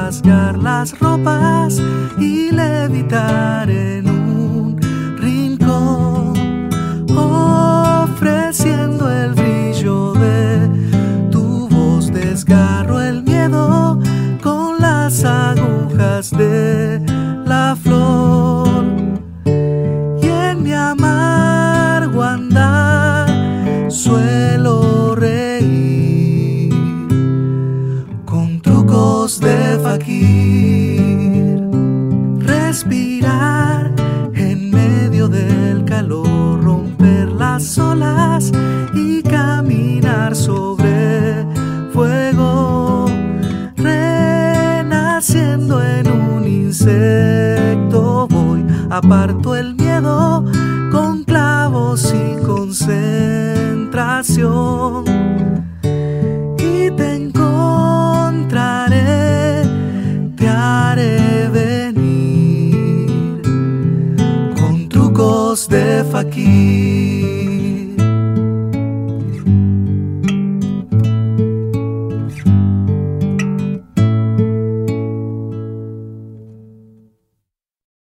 rasgar las ropas y levitar en un rincón, ofreciendo el brillo de tu voz. Desgarro el miedo con las agujas de la flor, y en mi amargo andar suelo reír con trucos de faquir. Respirar en medio del calor, romper las olas y caminar sobre fuego, renaciendo en un insecto. Voy, aparto el miedo con clavos y concentración, y te encontraré, te haré venir con trucos de faquir.